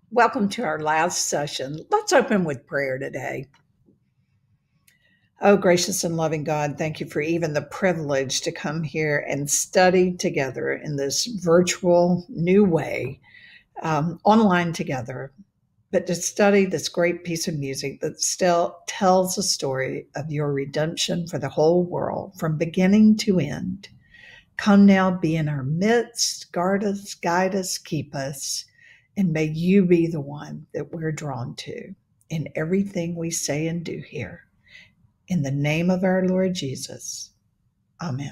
Welcome to our last session. Let's open with prayer today. Oh, gracious and loving God, thank you for even the privilege to come here and study together in this virtual new way, online together, but to study this great piece of music that still tells the story of your redemption for the whole world from beginning to end. Come now, be in our midst, guard us, guide us, keep us, and may you be the one that we're drawn to in everything we say and do here. In the name of our Lord Jesus, amen.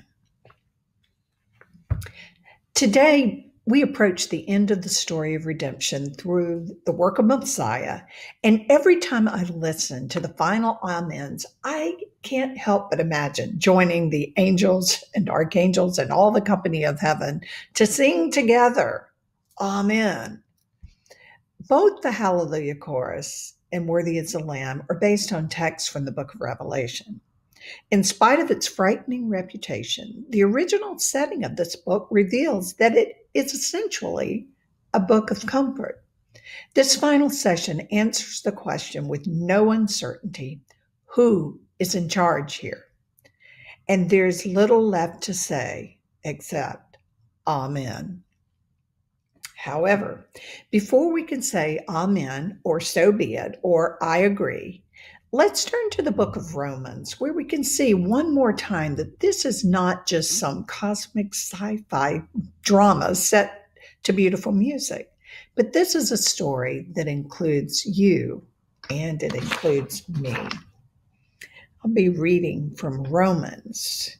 Today, we approach the end of the story of redemption through the work of Messiah. And every time I listen to the final amens, I can't help but imagine joining the angels and archangels and all the company of heaven to sing together, Amen. Both the Hallelujah chorus and Worthy is the Lamb are based on texts from the book of Revelation. In spite of its frightening reputation, the original setting of this book reveals that it is essentially a book of comfort. This final session answers the question with no uncertainty: who is in charge here? And there's little left to say except Amen. However, before we can say Amen or so be it or I agree, let's turn to the book of Romans, where we can see one more time that this is not just some cosmic sci-fi drama set to beautiful music, but this is a story that includes you and it includes me. I'll be reading from Romans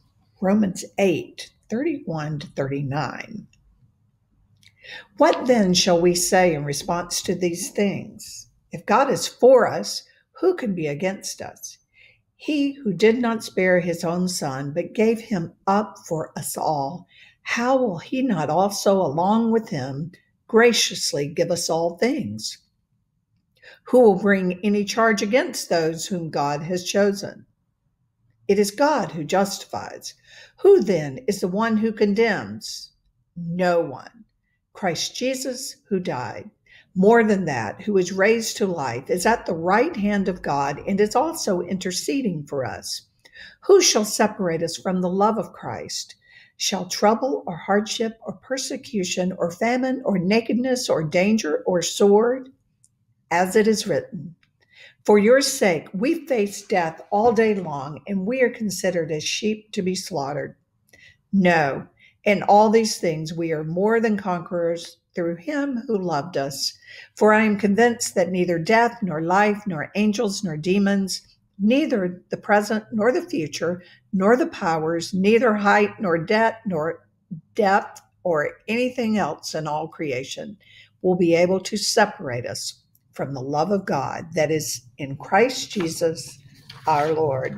8:31 to 39. What then shall we say in response to these things? If God is for us, who can be against us? He who did not spare his own son, but gave him up for us all, how will he not also, along with him, graciously give us all things? Who will bring any charge against those whom God has chosen? It is God who justifies. Who then is the one who condemns? No one. Christ Jesus, who died, more than that, who was raised to life, is at the right hand of God and is also interceding for us. Who shall separate us from the love of Christ? Shall trouble or hardship or persecution or famine or nakedness or danger or sword? As it is written, for your sake we face death all day long, and we are considered as sheep to be slaughtered. No, in all these things we are more than conquerors through him who loved us. For I am convinced that neither death, nor life, nor angels, nor demons, neither the present, nor the future, nor the powers, neither height, nor depth, or anything else in all creation will be able to separate us from the love of God that is in Christ Jesus our Lord.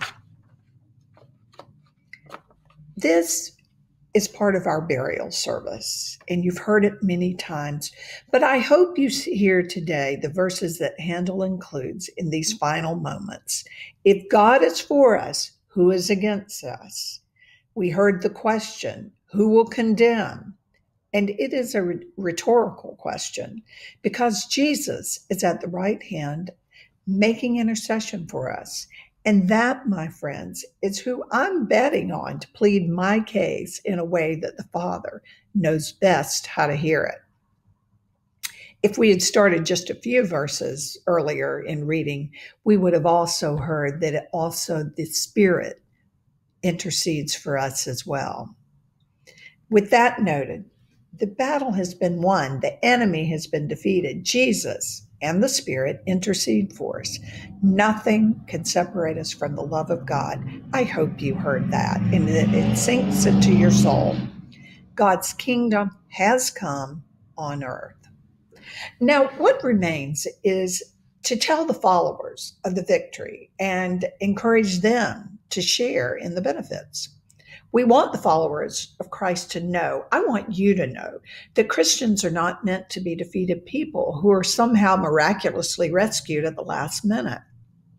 This is part of our burial service, and you've heard it many times, but I hope you hear today the verses that Handel includes in these final moments. If God is for us, who is against us? We heard the question, who will condemn? And it is a rhetorical question because Jesus is at the right hand making intercession for us. And that, my friends, is who I'm betting on to plead my case in a way that the Father knows best how to hear it. If we had started just a few verses earlier in reading, we would have also heard that the Spirit intercedes for us as well. With that noted, the battle has been won. The enemy has been defeated. Jesus and the Spirit intercede for us. Nothing can separate us from the love of God. I hope you heard that and that it sinks into your soul. God's kingdom has come on earth. Now, what remains is to tell the followers of the victory and encourage them to share in the benefits. We want the followers of Christ to know, I want you to know, that Christians are not meant to be defeated people who are somehow miraculously rescued at the last minute.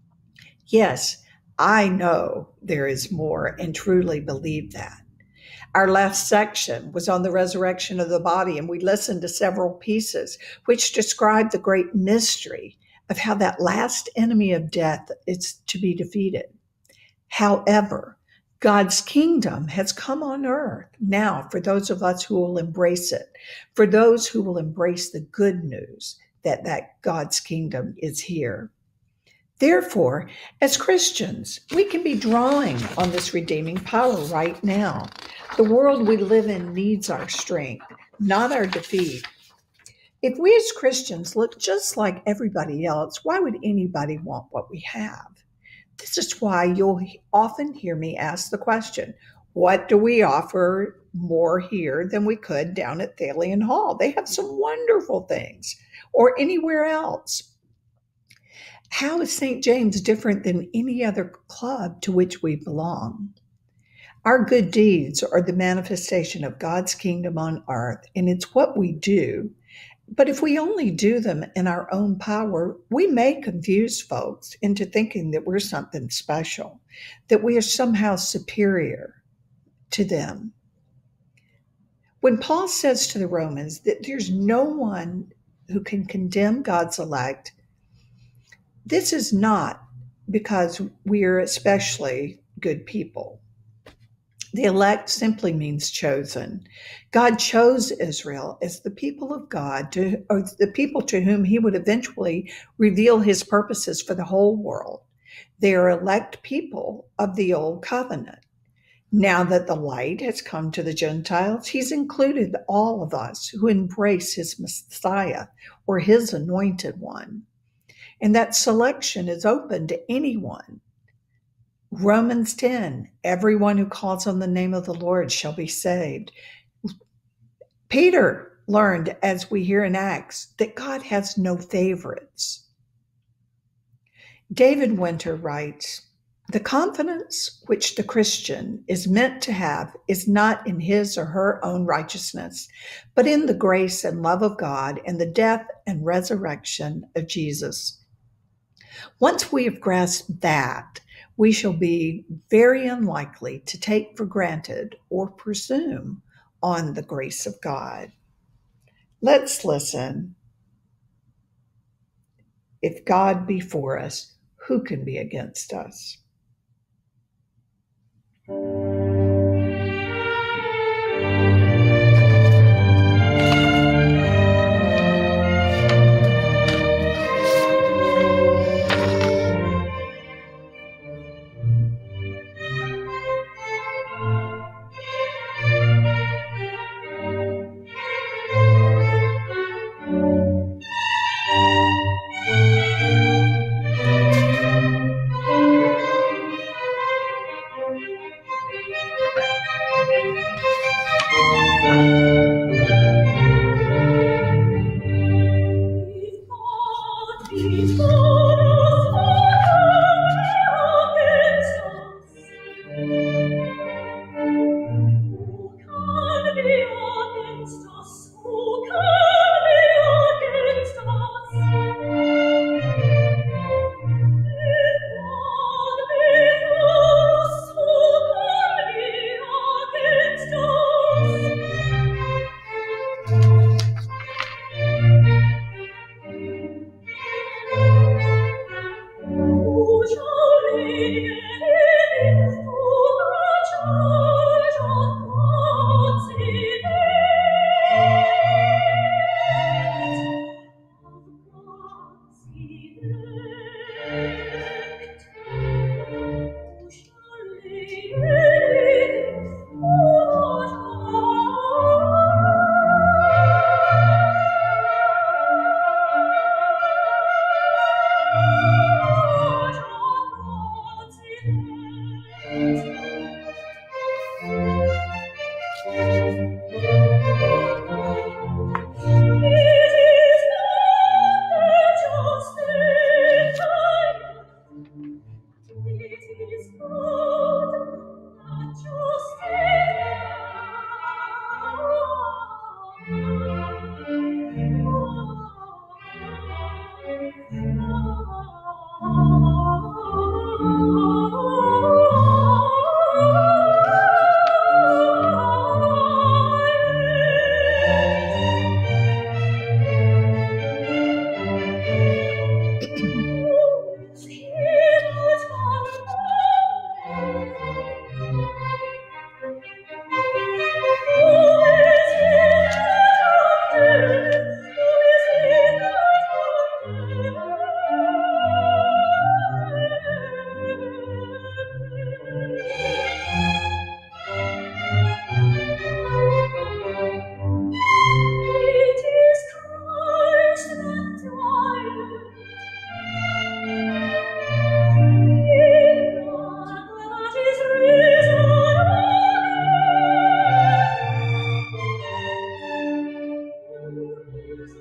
Yes, I know there is more and truly believe that. Our last section was on the resurrection of the body, and we listened to several pieces which describe the great mystery of how that last enemy of death is to be defeated. However, God's kingdom has come on earth now for those of us who will embrace it, for those who will embrace the good news that God's kingdom is here. Therefore, as Christians, we can be drawing on this redeeming power right now. The world we live in needs our strength, not our defeat. If we as Christians look just like everybody else, why would anybody want what we have? This is why you'll often hear me ask the question, what do we offer more here than we could down at Thalian Hall? They have some wonderful things, or anywhere else. How is St. James different than any other club to which we belong? Our good deeds are the manifestation of God's kingdom on earth, and it's what we do. But if we only do them in our own power, we may confuse folks into thinking that we're something special, that we are somehow superior to them. When Paul says to the Romans that there's no one who can condemn God's elect, this is not because we're especially good people. The elect simply means chosen. God chose Israel as the people of God, or the people to whom he would eventually reveal his purposes for the whole world. They are elect people of the old covenant. Now that the light has come to the Gentiles, he's included all of us who embrace his Messiah or his anointed one. And that selection is open to anyone. Romans 10, everyone who calls on the name of the Lord shall be saved. Peter learned, as we hear in Acts, that God has no favorites. David Winter writes, the confidence which the Christian is meant to have is not in his or her own righteousness, but in the grace and love of God and the death and resurrection of Jesus. Once we have grasped that, we shall be very unlikely to take for granted or presume on the grace of God. Let's listen. If God be for us, who can be against us?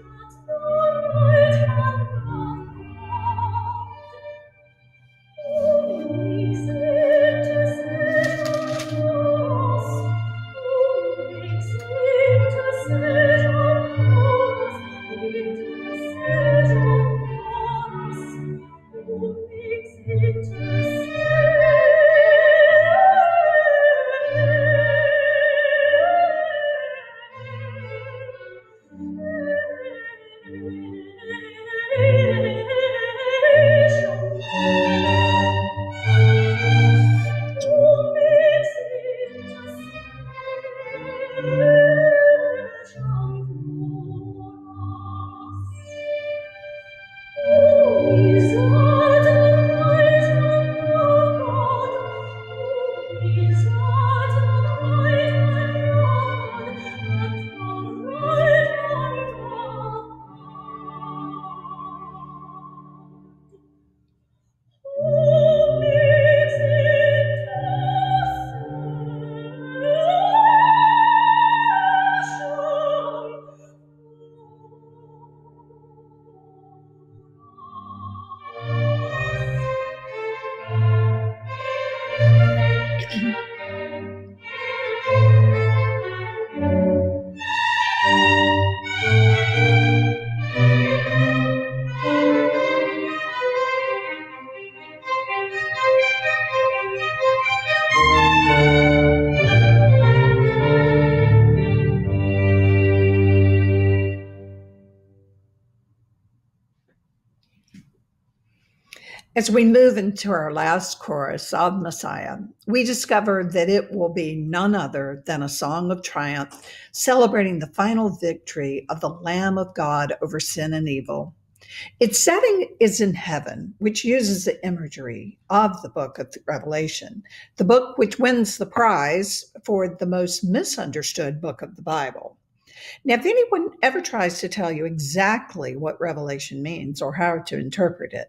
As we move into our last chorus of Messiah, we discover that it will be none other than a song of triumph, celebrating the final victory of the Lamb of God over sin and evil. Its setting is in heaven, which uses the imagery of the book of Revelation, the book which wins the prize for the most misunderstood book of the Bible. Now, if anyone ever tries to tell you exactly what Revelation means or how to interpret it,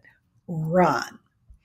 run.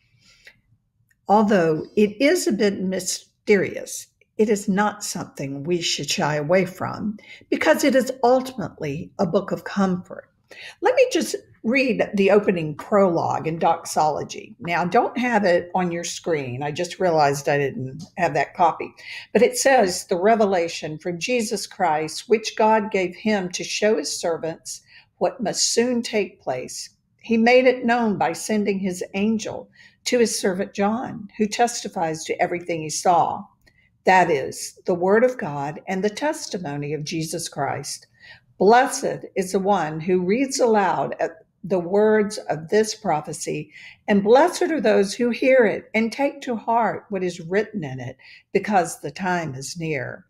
Although it is a bit mysterious, it is not something we should shy away from because it is ultimately a book of comfort. Let me just read the opening prologue in Doxology. Now, don't have it on your screen. I just realized I didn't have that copy. But it says, the revelation from Jesus Christ, which God gave him to show his servants what must soon take place. He made it known by sending his angel to his servant John, who testifies to everything he saw. That is, the word of God and the testimony of Jesus Christ. Blessed is the one who reads aloud the words of this prophecy, and blessed are those who hear it and take to heart what is written in it, because the time is near.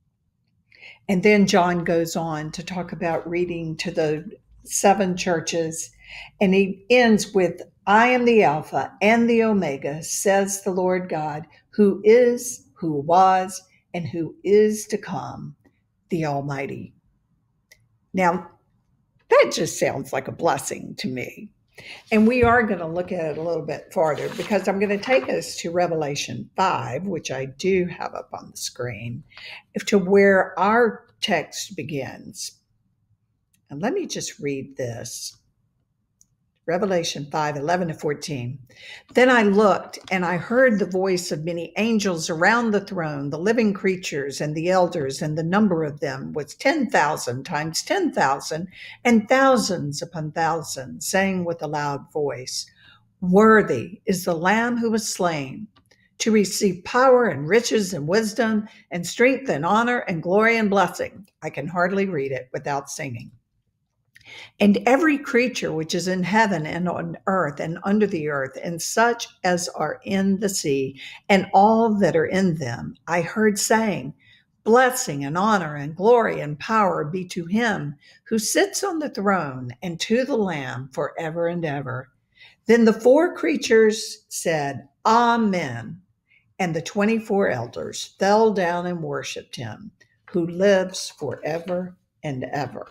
And then John goes on to talk about reading to the 7 churches, and he ends with, I am the Alpha and the Omega, says the Lord God, who is, who was, and who is to come, the Almighty. Now, that just sounds like a blessing to me. And we are going to look at it a little bit farther because I'm going to take us to Revelation 5, which I do have up on the screen, to where our text begins. And let me just read this. Revelation 5, 11 to 14. Then I looked, and I heard the voice of many angels around the throne, the living creatures and the elders, and the number of them was 10,000 times 10,000, and thousands upon thousands, saying with a loud voice, Worthy is the Lamb who was slain, to receive power and riches and wisdom and strength and honor and glory and blessing. I can hardly read it without singing. And every creature which is in heaven and on earth and under the earth, and such as are in the sea, and all that are in them, I heard saying, Blessing and honor and glory and power be to him who sits on the throne and to the Lamb forever and ever. Then the 4 creatures said, Amen. And the 24 elders fell down and worshiped him who lives forever and ever.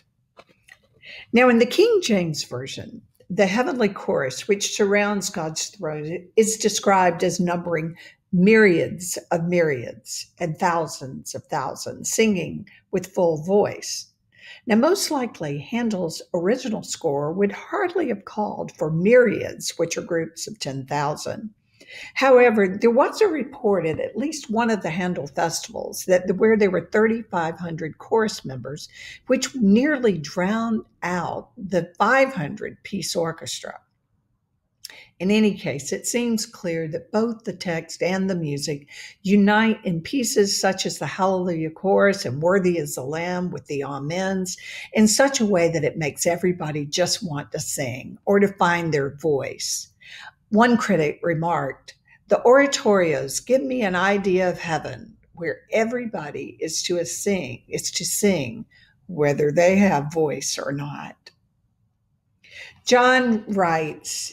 Now, in the King James Version, the heavenly chorus, which surrounds God's throne, is described as numbering myriads of myriads and thousands of thousands, singing with full voice. Now, most likely, Handel's original score would hardly have called for myriads, which are groups of 10,000. However, there was a report at least one of the Handel festivals where there were 3,500 chorus members, which nearly drowned out the 500-piece orchestra. In any case, it seems clear that both the text and the music unite in pieces such as the Hallelujah chorus and Worthy is the Lamb with the Amens in such a way that it makes everybody just want to sing or to find their voice. One critic remarked, "The oratorios give me an idea of heaven where everybody is to sing, whether they have voice or not." John writes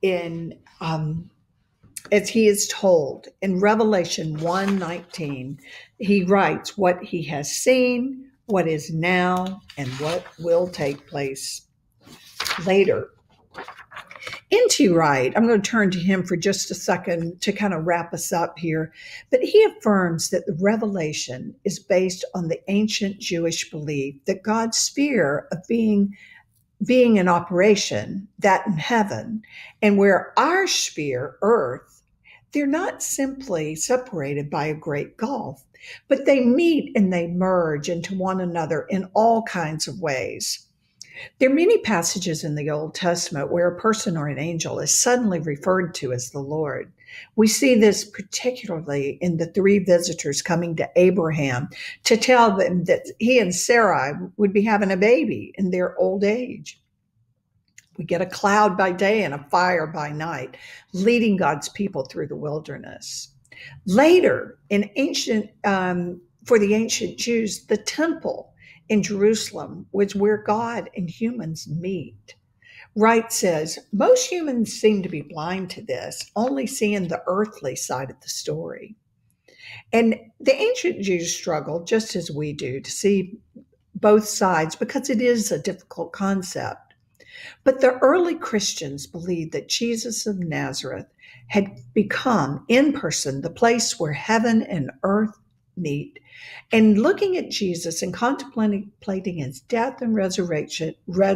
as he is told in Revelation 1:19, he writes what he has seen, what is now, and what will take place later. N.T. Wright, I'm going to turn to him for just a second to kind of wrap us up here, but he affirms that the revelation is based on the ancient Jewish belief that God's sphere of being in operation, that in heaven, and where our sphere, earth, they're not simply separated by a great gulf, but they meet and they merge into one another in all kinds of ways. There are many passages in the Old Testament where a person or an angel is suddenly referred to as the Lord. We see this particularly in the three visitors coming to Abraham to tell them that he and Sarai would be having a baby in their old age. We get a cloud by day and a fire by night, leading God's people through the wilderness. Later, for the ancient Jews, the temple in Jerusalem was where God and humans meet. Wright says, most humans seem to be blind to this, only seeing the earthly side of the story. And the ancient Jews struggled, just as we do, to see both sides because it is a difficult concept. But the early Christians believed that Jesus of Nazareth had become, in person, the place where heaven and earth meet. And looking at Jesus and contemplating his death and resurrection,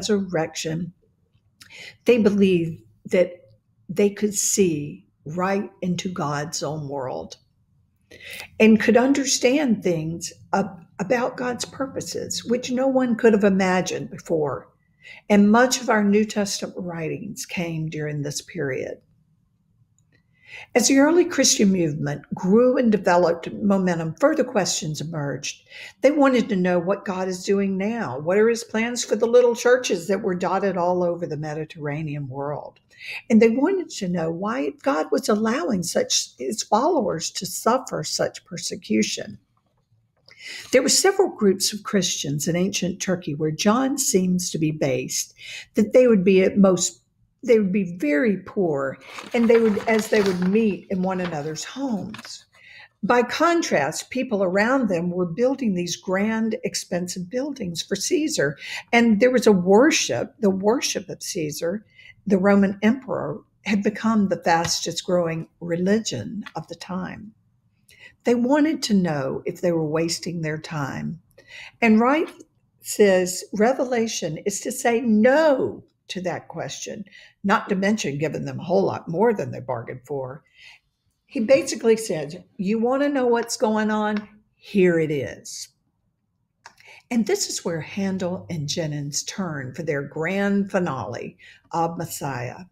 they believed that they could see right into God's own world and could understand things about God's purposes, which no one could have imagined before. And much of our New Testament writings came during this period. As the early Christian movement grew and developed momentum, further questions emerged. They wanted to know what God is doing now. What are his plans for the little churches that were dotted all over the Mediterranean world? And they wanted to know why God was allowing his followers to suffer such persecution. There were several groups of Christians in ancient Turkey where John seems to be based, that they would be very poor, and they would meet in one another's homes. By contrast, people around them were building these grand, expensive buildings for Caesar, and there was the worship of Caesar, the Roman emperor, had become the fastest growing religion of the time. They wanted to know if they were wasting their time. And Wright says revelation is to say no to that question, not to mention giving them a whole lot more than they bargained for. He basically said, you want to know what's going on? Here it is. And this is where Handel and Jennens turn for their grand finale of Messiah.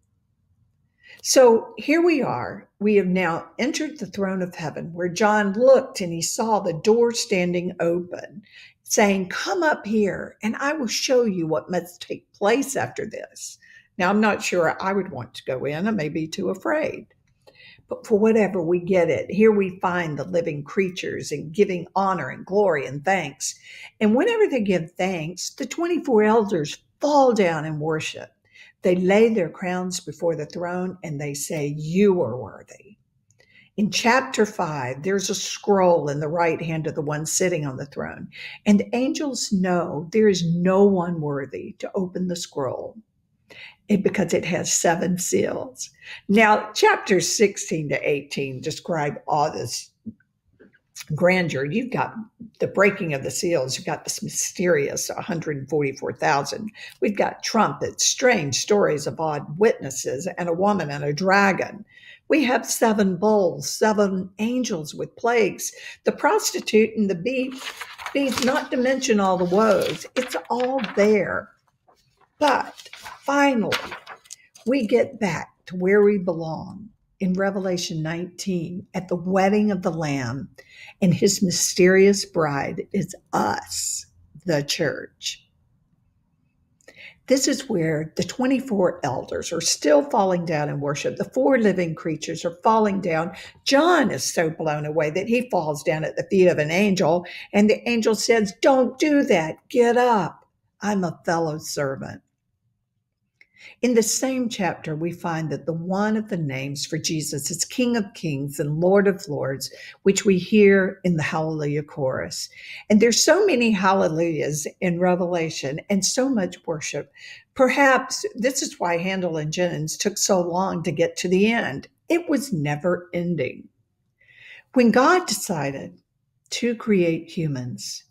So here we are. We have now entered the throne of heaven where John looked and he saw the door standing open, saying, come up here and I will show you what must take place after this. Now, I'm not sure I would want to go in. I may be too afraid. But for whatever, we get it. Here we find the living creatures and giving honor and glory and thanks. And whenever they give thanks, the 24 elders fall down and worship. They lay their crowns before the throne and they say, you are worthy. In chapter 5, there's a scroll in the right hand of the one sitting on the throne. And angels know there is no one worthy to open the scroll because it has 7 seals. Now, chapters 16 to 18 describe all this grandeur. You've got the breaking of the seals. You've got this mysterious 144,000. We've got trumpets, strange stories of odd witnesses, and a woman and a dragon. We have 7 bowls, 7 angels with plagues, the prostitute and the beast, not to mention all the woes. It's all there. But finally, we get back to where we belong in Revelation 19 at the wedding of the Lamb, and his mysterious bride is us, the church. This is where the 24 elders are still falling down in worship. The 4 living creatures are falling down. John is so blown away that he falls down at the feet of an angel, and the angel says, "Don't do that. Get up. I'm a fellow servant." In the same chapter, we find that the one of the names for Jesus is King of Kings and Lord of Lords, which we hear in the Hallelujah chorus. And there's so many hallelujahs in Revelation and so much worship. Perhaps this is why Handel and Jennings took so long to get to the end. It was never ending. When God decided to create humans,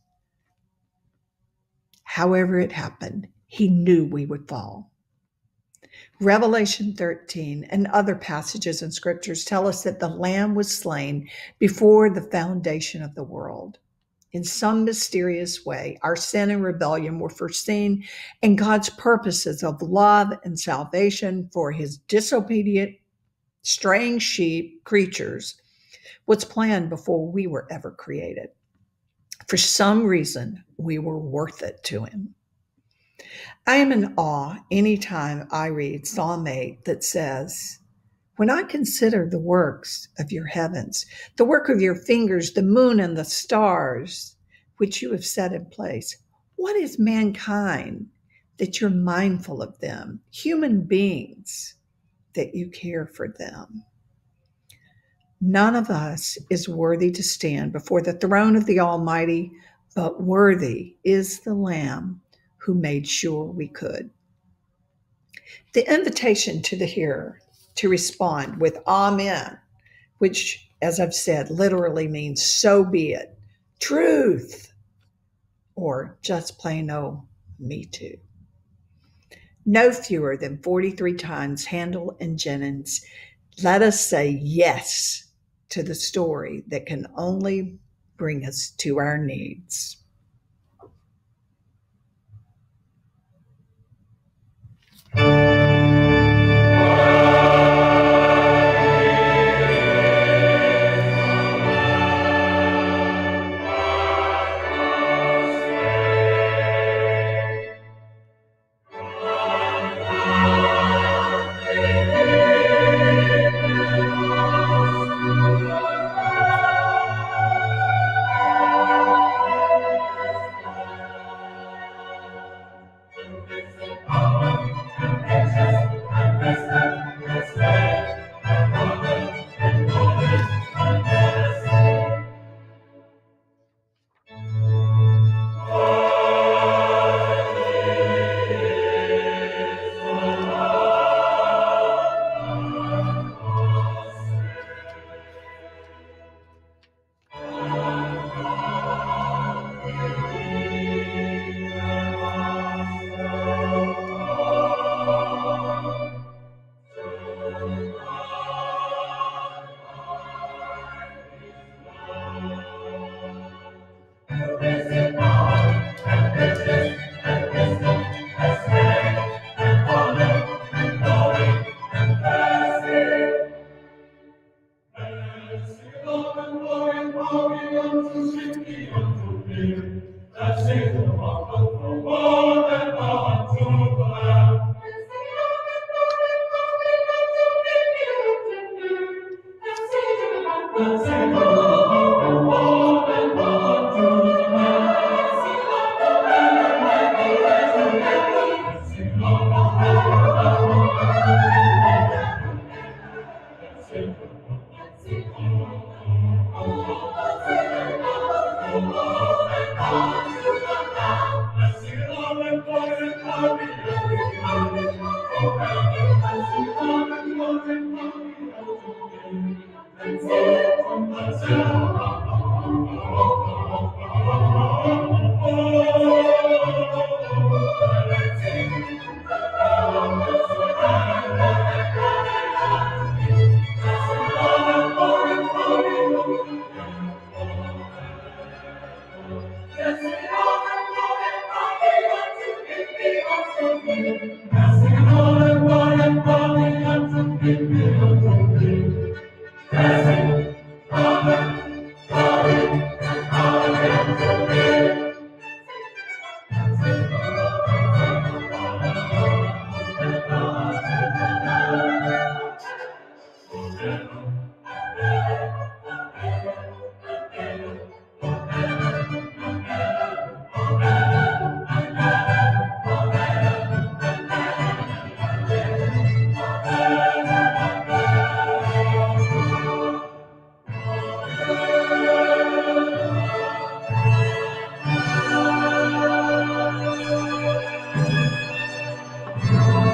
however it happened, he knew we would fall. Revelation 13 and other passages in scriptures tell us that the Lamb was slain before the foundation of the world. In some mysterious way, our sin and rebellion were foreseen, and God's purposes of love and salvation for his disobedient, straying sheep creatures was planned before we were ever created. For some reason, we were worth it to him. I am in awe anytime I read Psalm 8 that says, "When I consider the works of your heavens, the work of your fingers, the moon and the stars, which you have set in place, what is mankind that you're mindful of them, human beings that you care for them?" None of us is worthy to stand before the throne of the Almighty, but worthy is the Lamb who made sure we could. The invitation to the hearer to respond with Amen, which, as I've said, literally means so be it, truth, or just plain old me too. No fewer than 43 times Handel and Jennings let us say yes to the story that can only bring us to our needs.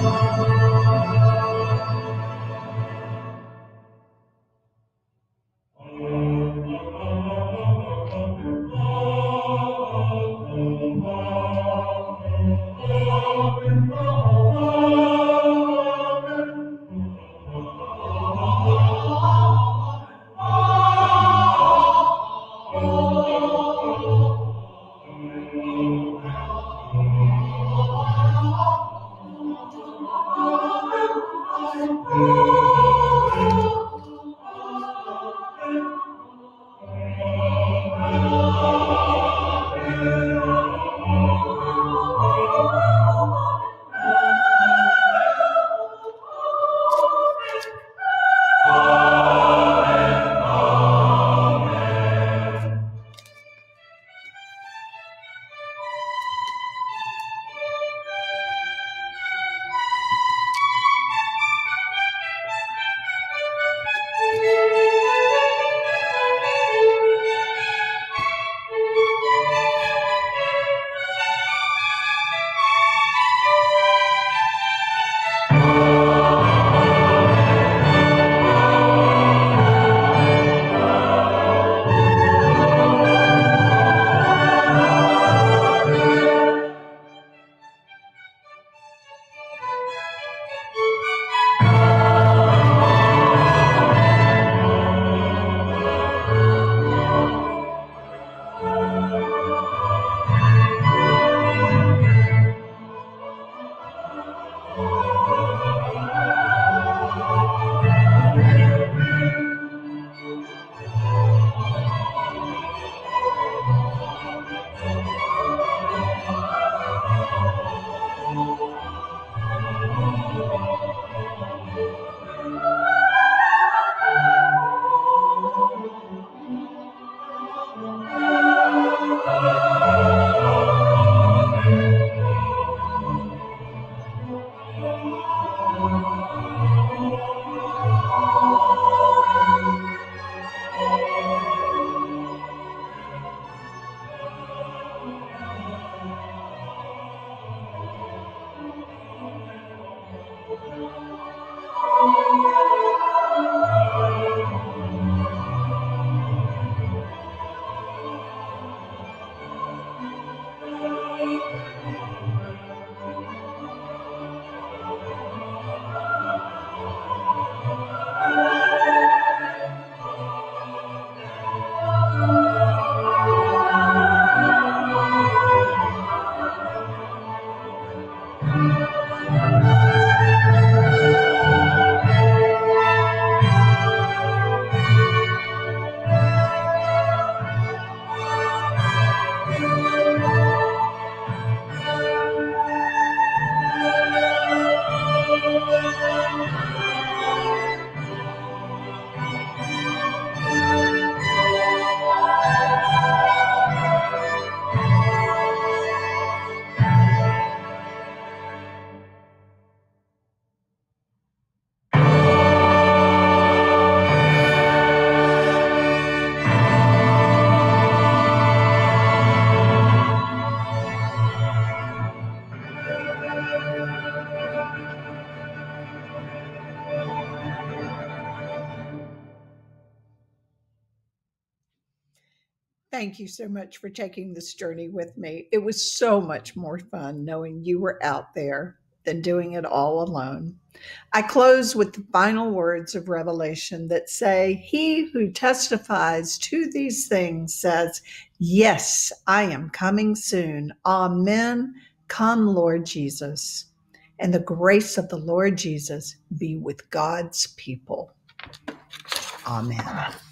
Thank you so much for taking this journey with me. It was so much more fun knowing you were out there than doing it all alone. I close with the final words of Revelation that say, "He who testifies to these things says, 'Yes, I am coming soon. Amen. Come, Lord Jesus.' And the grace of the Lord Jesus be with God's people. Amen."